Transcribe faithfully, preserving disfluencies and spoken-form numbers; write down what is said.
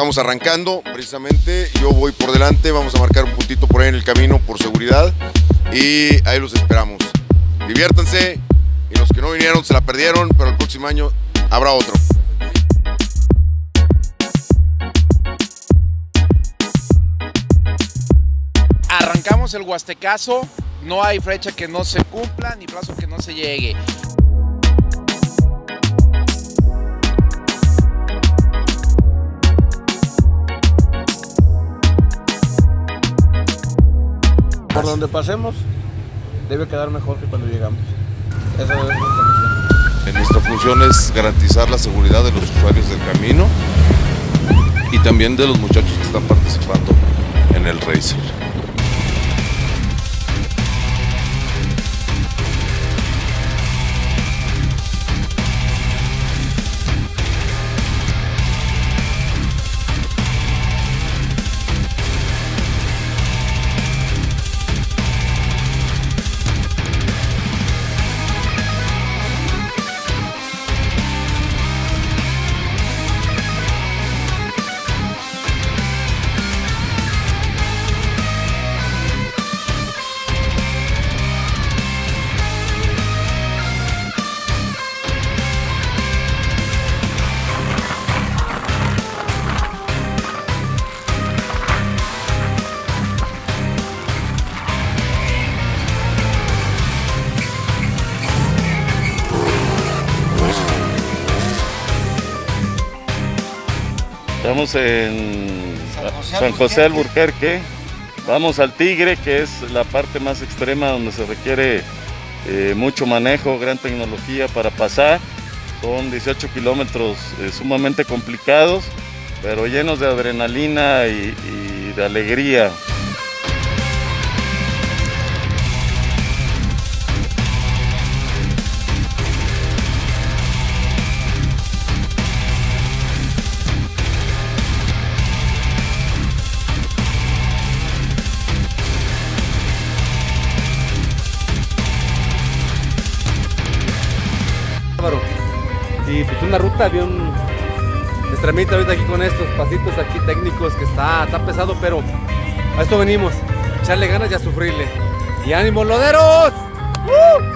estamos arrancando, precisamente, yo voy por delante, vamos a marcar un puntito por ahí en el camino por seguridad y ahí los esperamos. Diviértanse y los que no vinieron se la perdieron, pero el próximo año habrá otro. Arrancamos el Huastecazo, no hay fecha que no se cumpla ni plazo que no se llegue. Por donde pasemos, debe quedar mejor que cuando llegamos. Esa es nuestra misión. Nuestra función es garantizar la seguridad de los usuarios del camino y también de los muchachos que están participando en el racer. Estamos en San José, San José Alburquerque, vamos al Tigre, que es la parte más extrema donde se requiere eh, mucho manejo, gran tecnología para pasar. Son dieciocho kilómetros eh, sumamente complicados, pero llenos de adrenalina y, y de alegría. Y pues una ruta bien extremita ahorita aquí con estos pasitos aquí técnicos que está, está pesado, pero a esto venimos, echarle ganas y a sufrirle. ¡Y ánimo, loderos! ¡Uh!